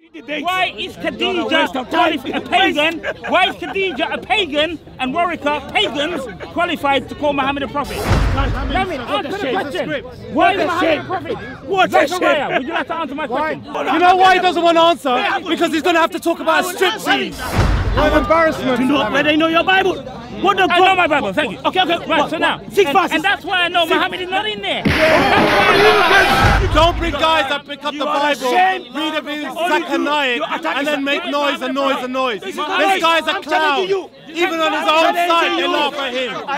Why is Khadija a pagan? Why is Khadija a pagan and Warwick pagans qualified to call Muhammad a prophet? Lamin, answer the question. Why is Muhammad a prophet? What a shame. Would you like to answer my question? You know why he doesn't want to answer? Because he's going to have to talk about a strip scene. What an embarrassment. You know where they know your Bible? What the I know my Bible, thank you. Okay, right, so now, 6 verses. And that's why I know Muhammad is not in there. Don't bring guys that pick up the Bible, read a bit Zechariah, and then make noise and noise and noise. This guy's a clown. Even on his own side, they laugh at him.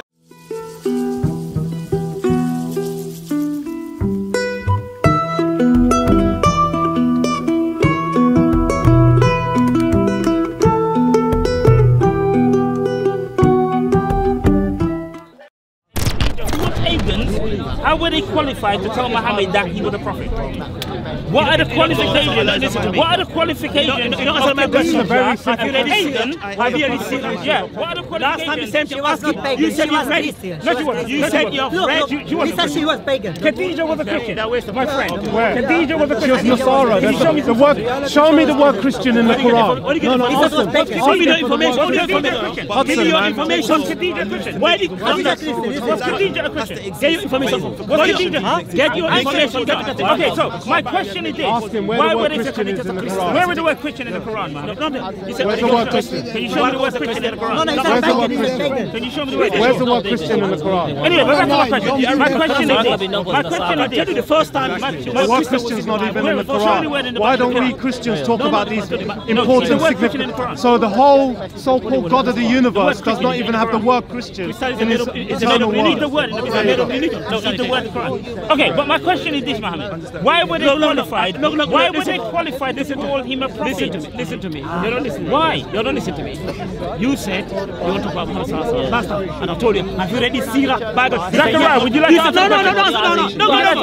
How were they qualified to tell Muhammad that he was a prophet? What are the qualifications? What are the qualifications? You know, answer my question. Have you ever seen? Yeah. What are the qualifications? Last time the same thing was pagan. You said she was Christian. You said you're afraid. He said she was pagan. Khadija was a Christian. My friend. Where? Khadija was a Christian. She was Nasara. Show me the word Christian in the Quran. No, Hudson. Show me the information. Hudson, man. Information. Khadija Christian. Why did Khadija a Christian? Get your information. Get your information. Okay, so my question is this. Why were they Christian in the Quran? Where was the word Christian in the Quran, man? Where's the word Christian? Can you show me the word Christian in the Quran? No, he said pagan. Can you show me the word Where's the word Christian in the Quran? Anyway, back to my question. My question is this. My question is this. The first time the word Christian's not even in the Quran. Why don't we Christians talk about these important, significant... So the whole so-called God of the universe does not even have the word Christian in his eternal word. You need the word. You need the word Quran. Okay, but my question is this, Muhammad. Why were they qualified? Why were they qualified to call him a prophet? Listen to me. You don't listen. Why? You don't listen to me. You said you want to talk about Muhammad last time, and I told you, have you read the Sirah Bible? Zachariah, would you like to answer the question?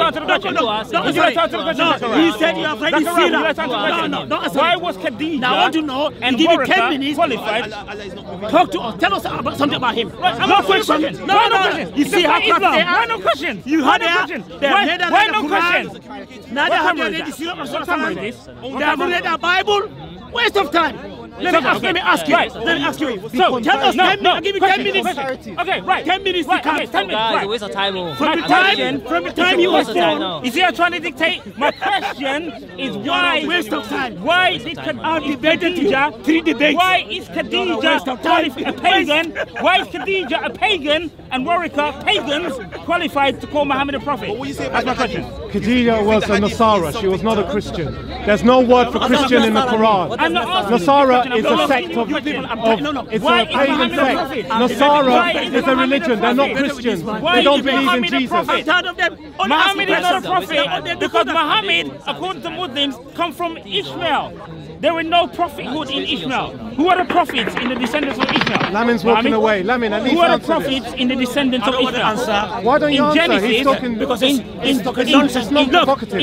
No. He said you have read the Sirah. No. Why was Khadija? Now I want to know and give you 10 minutes. Qualified. Talk to us. Tell us about something about him. No questions. No. You see how crafty they are? Why no questions? You heard it. Why no questions? Now they have read the Sirah. They have read the Bible. Waste of time. Let me ask you. So tell us. I'll give you 10 minutes. Okay, right. 10 minutes. Right, okay, 10 minutes. Guys, a waste of time. From the time you was born. Is he trying to dictate? My question is why? Waste of time. Why did Khadija? 3 debates. Why is Khadija a pagan? Why is Khadija a pagan and Warwick pagans qualified to call Muhammad a prophet? That's my question. Khadija was a Nasara. She was not a Christian. There's no word for Christian in the Quran. Nasara is a sect of it's a pagan sect. Nasara is a religion. They're not Christians. They don't believe in Jesus. Muhammad is not a prophet because Muhammad, according to Muslims, come from Ishmael. There were no prophethood in Ishmael. Who are the prophets in the descendants of Ishmael? Lamin's walking away. Lamin, at least who are the answer prophets in the descendants of Ishmael? Why don't you answer? Genesis, He's talking because he's not provocative.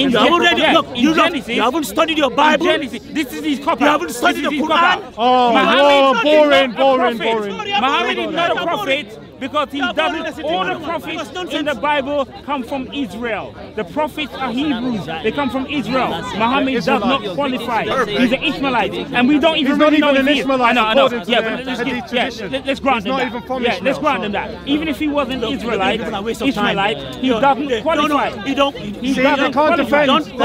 You haven't studied your Bible. This is his copy. You haven't studied the Quran. Oh, boring. Muhammad is not a prophet. Because he doesn't, all the prophets in the Bible come from Israel. The prophets are Hebrews, they come from Israel. Muhammad does not qualify. He's an Ishmaelite, and we don't even really know if he is. I know. Yeah, but let's grant him that. Yeah, let's grant him that. Even if he wasn't Israelite, he doesn't qualify. He doesn't qualify.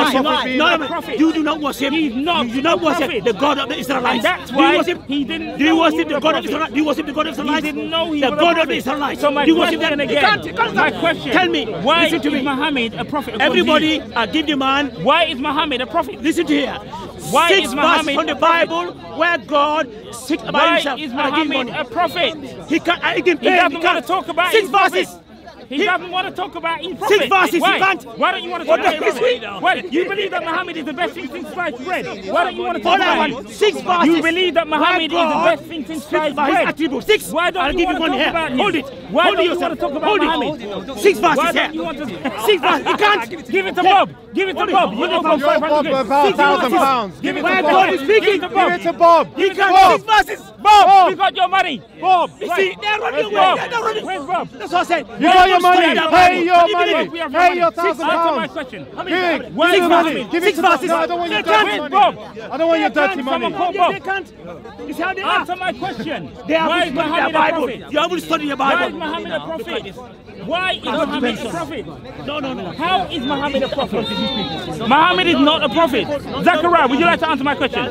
You do not worship. He's not. You do not worship the God of the Israelites. That's why he didn't. Do you worship the God of Israel? Do you worship the God of Israelites? He didn't know he was the God of Israelites. So my question again. My question. Tell me. Why is Muhammad a prophet? Everybody, give the man. Why is Muhammad a prophet? Listen to here. Why 6 is Muhammad from the Bible where God sits about himself? Why is Muhammad a prophet? He doesn't want to talk about 6 verses. He doesn't want to talk about his prophet. 6 verses, why? He can't. Why don't you want to talk about his prophet? Why? You believe that Muhammad is the best thing since sliced bread. Why don't you want to talk about him? 6 verses. You believe that Muhammad is the best thing since sliced bread. 6. Why don't you want to talk about him? Hold it. Why don't you want to talk about Muhammad? 6 verses. Why don't you want to? 6 verses. He can't. Give it to Bob. Give it to Bob. You know Bob 500. About £1,000. Give it to Bob. God is speaking. Give it to Bob. He can't. 6 verses. Bob, you got your money. Bob, see, they're running away. Where's Bob? That's what I said. You got your money. Pay your money. Pay your £1,000. Answer my question. Give me the money. Give it to me. No, I don't want your dirty money. I don't want your dirty money. They can't. You see how they are? Answer my question. Why is Muhammad a prophet? You haven't studied your Why is Bible. Muhammad a prophet? Why is Muhammad a prophet? No. How is Muhammad a prophet? Muhammad is not a prophet. Zachariah, would you like to answer my question?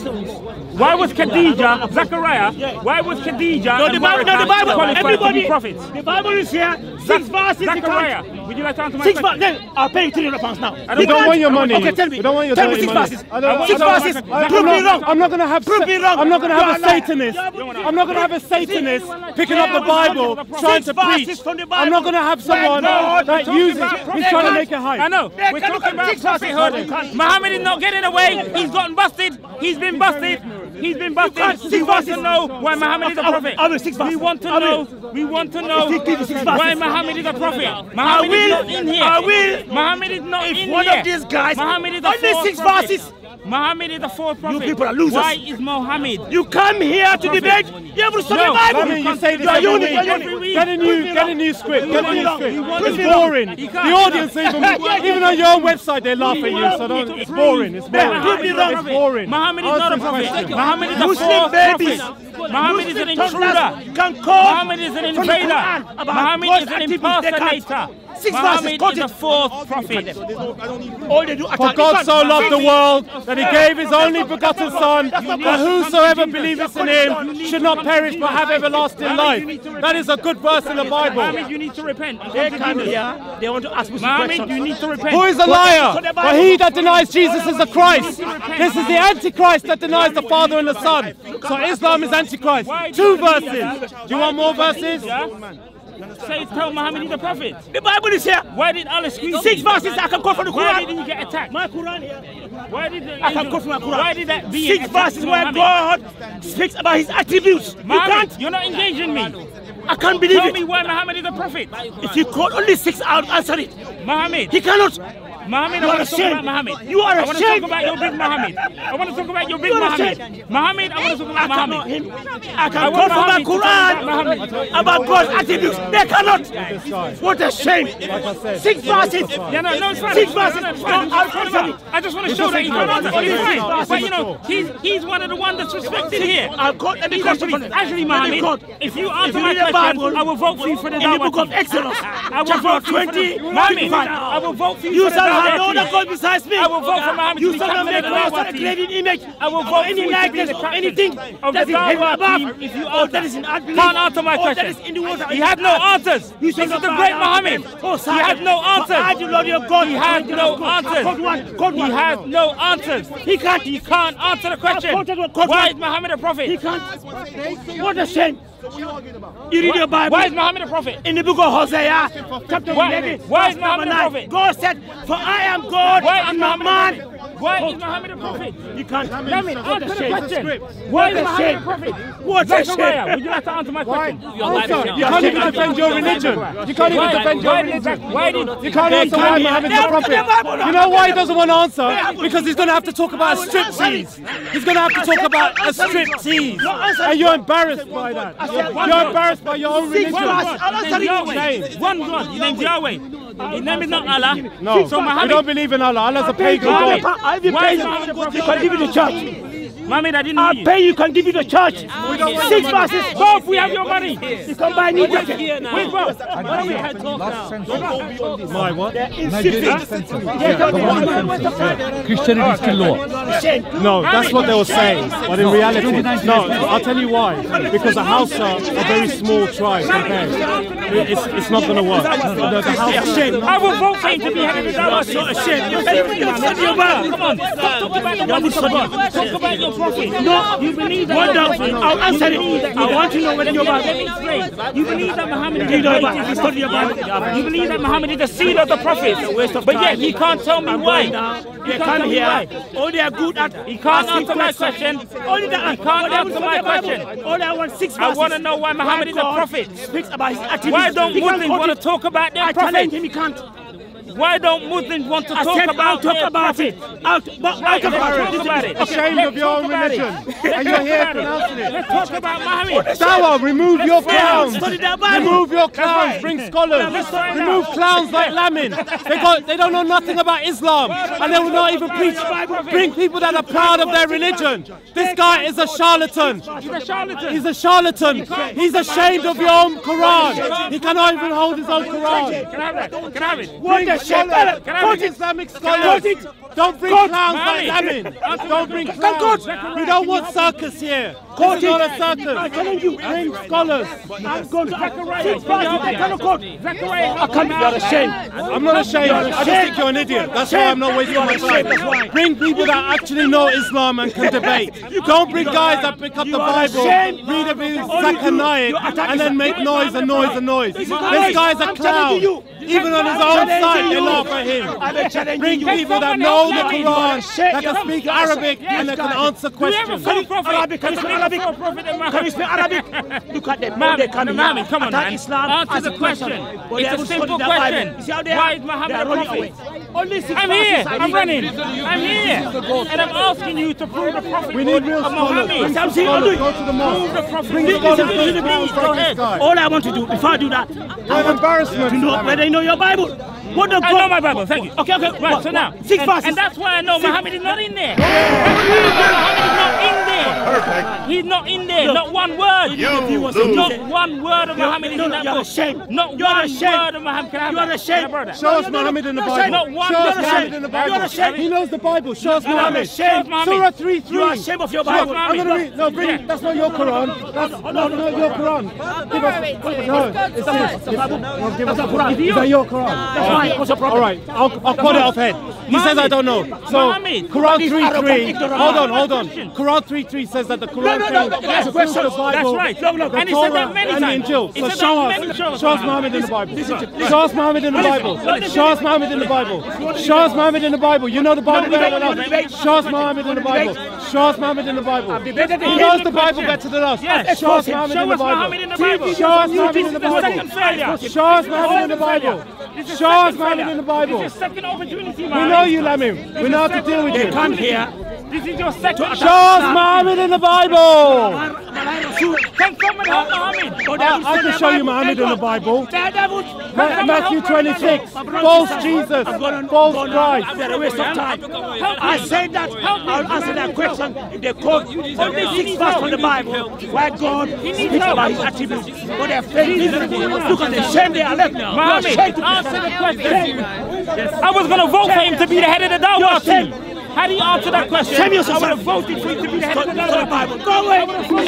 Why was Khadija, Zachariah, why was Khadija No, the Bible, everybody, prophets? the Bible is here. 6 verses. Zachariah, would you like to answer my 6 question? verses. Then I'll pay you £300 now. We don't want your money. Okay, tell me. We don't want your tell me dirty 6 money. verses. I don't- 6 I don't- verses. I- Prove me wrong. I'm not going to have. Prove me wrong. I'm not going to have You a are lying. Satanist. I'm not going to have a Satanist picking up the Bible, trying to 6 verses preach. from the Bible. I'm not going to have someone that uses. He's trying to make it hype. I know. We're talking about prophethood. Muhammad is not getting away. He's gotten busted. He's been busted. He's been busted. We want to know why Muhammad is a prophet. We want to know. We want to know why Muhammad is a prophet. Muhammad is not in here. I will. Muhammad is not in If here. one of these guys, Muhammad is the only fourth 6 prophet. verses. Muhammad is the fourth prophet. people are losers. Why is Muhammad? You come here to debate. You haven't studied the Bible. I mean, you say this You are every unique. week. You're unique. Get a new script. Get a new script. It's boring. You can't. The audience, even on your own website, they laugh at you. So don't. It's boring. It's boring. It's boring. Muhammad is not a Answer prophet. the question. Muhammad is a Muslim fourth babies. prophet. Muhammad is an intruder. Can call Muhammad is an invader. Muhammad is an impersonator. 6 verses. Muhammad Quote is the it. fourth prophet. All they do For God so loved the world that he gave his only begotten Son, that whosoever believeth in him should not perish but have everlasting life. That is a good verse in the Bible. Muhammad, you need to repent. They come here. They want to ask me some Muhammad, questions. you need to repent. Who is a liar? But he that denies Jesus is the Christ. This is the Antichrist that denies the Father and the Son. So Islam is Antichrist. 2 verses. Do you want more verses? Yeah? Say, tell Muhammad he's a prophet. The Bible is here. Why did Allah squeeze 6 verses. I can quote from the Why Quran. didn't you get attacked? My Quran here. Why did the I can angel- quote from my Quran. Why did that being 6 attack verses where Muhammad? God speaks about his attributes. You Muhammad, can't. you're not engaging me. I can't believe Tell it. me why Muhammad is a prophet. If you quote only 6, I'll answer it. Muhammad. He cannot. Muhammad, You I are want to talk ashamed. about Muhammad. You are I want to talk ashamed. about your big Muhammad. I want to talk about your big You are Muhammad. ashamed. Muhammad, I want to talk about I cannot Muhammad. him. I I can want quote from my Muhammad to talk about Muhammad. Quran about God's attributes. They cannot. What a shame. 6 verses. Yeah, no, it's fine. 6 verses. No, it's fine. No, I'll answer it. I just want to show that he can't answer. Only It's fine. 6 verses. But you know, he's one of the ones that's respected here. I'll quote. Let me He's quote from actually, Muhammad, if you answer my read the question, Bible, I will vote for you for the in the Dawah book of team. Exodus, I will chapter vote for you for 20, the Muhammad, 25. I will vote for you You for the shall have Dawah no team. other God besides me. I will vote for Muhammad to You be shall not captain make of the no Dawah other team. created image I will or vote for any you to be likeness the or captain anything of that the is heaven Dawah above team if you or answer. that is in unbelief Can't answer my or that question. is in the water. He had no answers. You This shall is not the bow great down to Muhammad. them. Oh, He had no answers. I do Lord your God. He had no answers. Quote one. He has no answers. He can't. He can't answer the question. Quote Why one. is Muhammad a prophet? He can't. What a shame. You read your Bible. Why is Muhammad a prophet? In the book of Hosea, chapter Why- 11, why is verse Muhammad number a 9, prophet? God said, for I am God, Why I'm is not Muhammad man. Why is Muhammad a prophet? You can't. Lamin, answer the shame. question. Why What is a Muhammad a shame. prophet? What a Zachariah, shame. would you like to answer my question? Answer. You can't even defend your religion. You can't even defend your religion. You can't answer why Muhammad's a prophet. You know why he doesn't want to answer? Because he's going to have to talk about a striptease. He's going to have to talk about a striptease. And you're embarrassed by that. You're embarrassed by your own religion. Yahweh. One God. His name's Yahweh. His name is not Allah. No, So we Muhammad. don't believe in Allah. Allah's a pagan Muhammad. god. I'll be Why paying is Muhammad a you. prophet? You can give it to church. Muhammad, I didn't I'll hear you. pay you, can give it to church. 6 verses. Both, we have your money. You can buy new jacket. Wait, both. My what? Christianity is still law. No, that's what they were saying. But in reality, no, I'll tell you why. Because the Hausa are a very small tribe compared. It's not going to work. The Hausa, I will vote for him to be head of the Dawah. So ashamed. Come on. Stop talking about the Bible. Talk about your prophet. No, you believe that. I'll answer it. I want to know whether your Let Bible. me explain. You believe that Muhammad is the You know greatest. about- study your Bible. You believe that Muhammad is the seed of the prophets. But yet he can't tell me why. They He can't come tell me here. why. All they are good at. He can't asking answer my questions. question. Only that. He can't answer my question. All I want 6 I verses. want to know why Muhammad is a God prophet. Speaks about his attributes. Why don't He can't Muslims quote want to it. talk about their I prophet? challenge him. He can't. Why don't Muslims want to talk about it? Ashamed of your own religion, and you're here pronouncing it. Let's talk about Muhammad. Dawah, remove your clowns. Study the Bible. Remove your clowns. Bring scholars. Remove clowns like Lamin. They don't know nothing about Islam, and they will not even preach. Bring people that are proud of their religion. This guy is a charlatan. He's a charlatan. He's a charlatan. He's ashamed of your own Quran. He cannot even hold his own Quran. Can I have that? Can I have it? Bring scholars. Bring Islamic scholars. Don't bring clowns like Lamin. Don't bring clowns. We don't want circus here. This is not a circus. I'm telling you, Bring scholars. I'm going to I can't be ashamed. I'm not ashamed. I just think you're an idiot. That's why I'm not wasting my time. Bring people that actually know Islam and can debate. Don't bring guys that pick up the Bible, read a bit of Zakhanaic, and then make noise and noise and noise. This guy's a clown. Even on his own side, they laugh at him. Bring people that know the Quran, that can speak Arabic, and that can answer questions. Can you speak Arabic? Can you speak Arabic? Look at them. Muhammad, come on, man. Islam. Answer the question. It's a simple question. Why is Muhammad a prophet? I'm here. I'm running. I'm here. And I'm asking you to prove the prophet. We need real scholars. Bring some scholars. Go to the mosque. Bring scholars. All I want to do, before I do that, What an embarrassment. to know whether they know your Bible. What the I know my Bible, thank you. Okay. Right, so now, 6 verses. and that's why I know Muhammad is not in there. Muhammad is not in there. Perfect. He's not in there. Not one word. Not one word of Muhammad is in that You're book. ashamed. Not You're one ashamed. word of Muhammad. Can I have You're that? ashamed. Can I borrow that? Show us Muhammad in the Bible. Not one Show us word. Muhammad in the Bible. You're ashamed. He knows the Bible. Show us Muhammad. ashamed. Surah 3:3. You are ashamed of your Show us Bible. Muhammad. I'm going to read. No, bring. That's not your Quran. That's not your Quran. Give us. No, it's this. No, give us the Quran. Is that your Quran? That's fine. What's the problem? All right, I'll quote it off head. He says I don't know. So Muhammad. Quran He's 3:3. arrogant, Hold on. Quran 3:3 says that the Quran No, came that's a through question. the Bible, That's right. the And he said that Torah, many and the times. Injil. He So said show that us. many shows. Show us Muhammad in the Bible. Show us Muhammad in the Bible. Show us Muhammad in the Bible. Show us Muhammad in the Bible. You know the Bible better than us. Show us Muhammad in the Bible. Show us Muhammad in the Bible. He knows the Bible better than us. Yes. Show us Muhammad in the Muhammad in the Bible. Bible. Show us Muhammad in the This is the second Bible. failure. Show us Muhammad in the Bible. Show us Muhammad in the Bible. This is second opportunity, We man. know you, Lamin. We know how to deal with you. Come here. This is your second. Show us Muhammad in the Bible. Can someone help Muhammad? I can show you Muhammad in the Bible. Matthew 26. False Jesus. False Christ. They're a waste of time. I said that I'll answer that question if they quote only 6 verses from the Bible where God speaks about his attributes. But they're failing. Look at the shame they are left now. Muhammad, answer the question. I was going to vote for him to be the head of the Dawah team. How do you answer that question? Shame yourself. I would have voted for him to be the head of the Dawah Bible. Go away.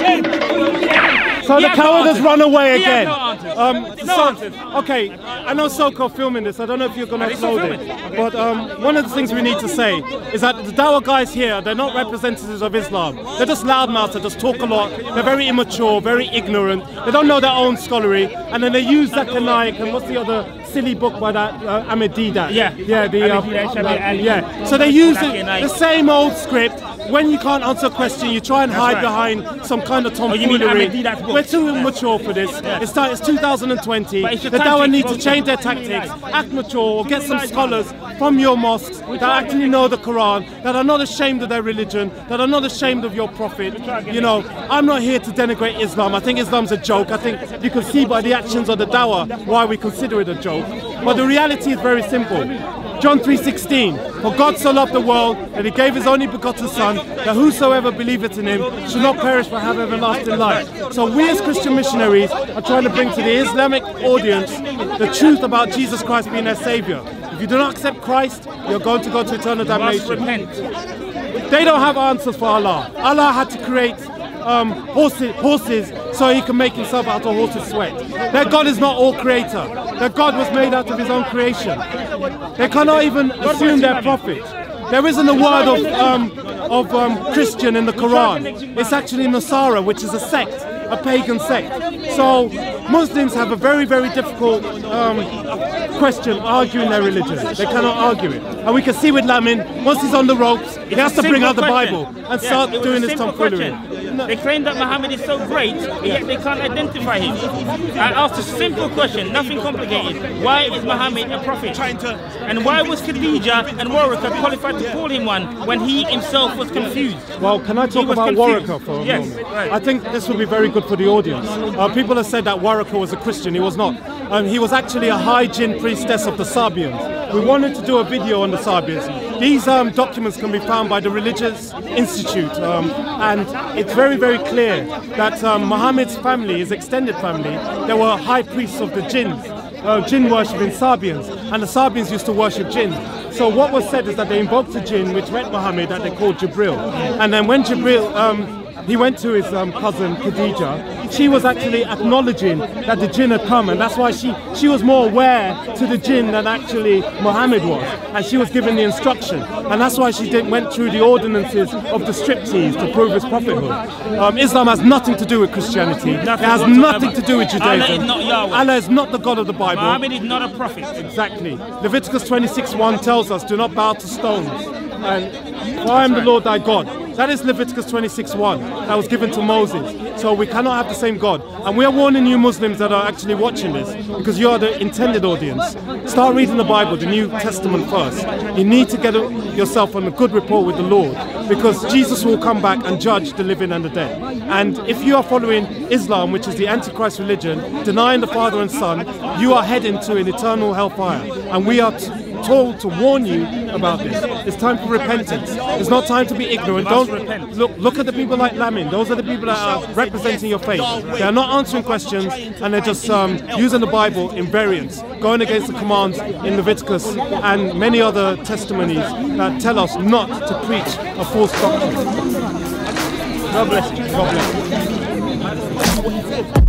So the coward has run away He has again. no answers. So, okay, I know Soko filming this. I don't know if you're going to upload it. But one of the things we need to say is that the Dawah guys here, they're not representatives of Islam. They're just loudmouths that just talk a lot. They're very immature, very ignorant. They don't know their own scholarly. And then they use Zakhanaic and what's the other silly book by that Ahmed Deedat? Yeah. So they use the same old script. When you can't answer a question, you try and hide behind some kind of tomfoolery. We're too immature for this. It's 2020. The Dawah need to change their tactics, act mature, or get some scholars from your mosques that actually know the Quran, that are not ashamed of their religion, that are not ashamed of your prophet. You know, I'm not here to denigrate Islam. I think Islam's a joke. I think you can see by the actions of the Dawah why we consider it a joke. But the reality is very simple. John 3:16, for God so loved the world that he gave his only begotten Son, that whosoever believeth in him should not perish but have everlasting life. So we as Christian missionaries are trying to bring to the Islamic audience the truth about Jesus Christ being their Saviour. If you do not accept Christ, you're going to go to eternal damnation. They don't have answers for Allah. Allah had to create horses so he can make himself out of horse's sweat. Their God is not all creator. Their God was made out of his own creation. They cannot even assume their prophet. There isn't a word of Christian in the Quran. It's actually Nasara, which is a sect, a pagan sect. So Muslims have a very, very difficult question arguing their religion. They cannot argue it. And we can see with Lamin, once he's on the ropes, he has to bring out the Bible and start doing his tomfoolery. They claim that Muhammad is so great, yet they can't identify him. I asked a simple question, nothing complicated. Why is Muhammad a prophet? And why was Khadija and Waraka qualified to call him one when he himself was confused? Well, can I talk about Waraka for a moment? Right. I think this will be very good for the audience. People have said that Waraka was a Christian. He was not. He was actually a high jinn priestess of the Sabians. We wanted to do a video on the Sabians. These documents can be found by the Religious Institute, and it's very, very clear that Muhammad's family, his extended family, they were high priests of the jinns, jinn worshipping Sabians, and the Sabians used to worship jinn. So what was said is that they invoked a jinn which met Muhammad that they called Jibril, and then when Jibril he went to his cousin Khadija, she was actually acknowledging that the jinn had come, and that's why she was more aware to the jinn than actually Muhammad was, and she was given the instruction, and that's why she went through the ordinances of the striptease to prove his prophethood. Islam has nothing to do with Christianity. It has nothing to do with Judaism. Allah is not Yahweh. Allah is not the God of the Bible. Muhammad is not a prophet. Exactly. Leviticus 26:1 tells us, do not bow to stones. And for I am the Lord thy God. That is Leviticus 26:1 that was given to Moses. So we cannot have the same God. And we are warning you Muslims that are actually watching this, because you are the intended audience. Start reading the Bible, the New Testament first. You need to get yourself on a good rapport with the Lord, because Jesus will come back and judge the living and the dead. And if you are following Islam, which is the Antichrist religion, denying the Father and Son, you are heading to an eternal hellfire. And we are told to warn you about this. It's time for repentance. It's not time to be ignorant. Don't look at the people like Lamin. Those are the people that are representing your faith. They are not answering questions, and they're just using the Bible in variants, going against the commands in Leviticus and many other testimonies that tell us not to preach a false doctrine. God bless you. God bless you.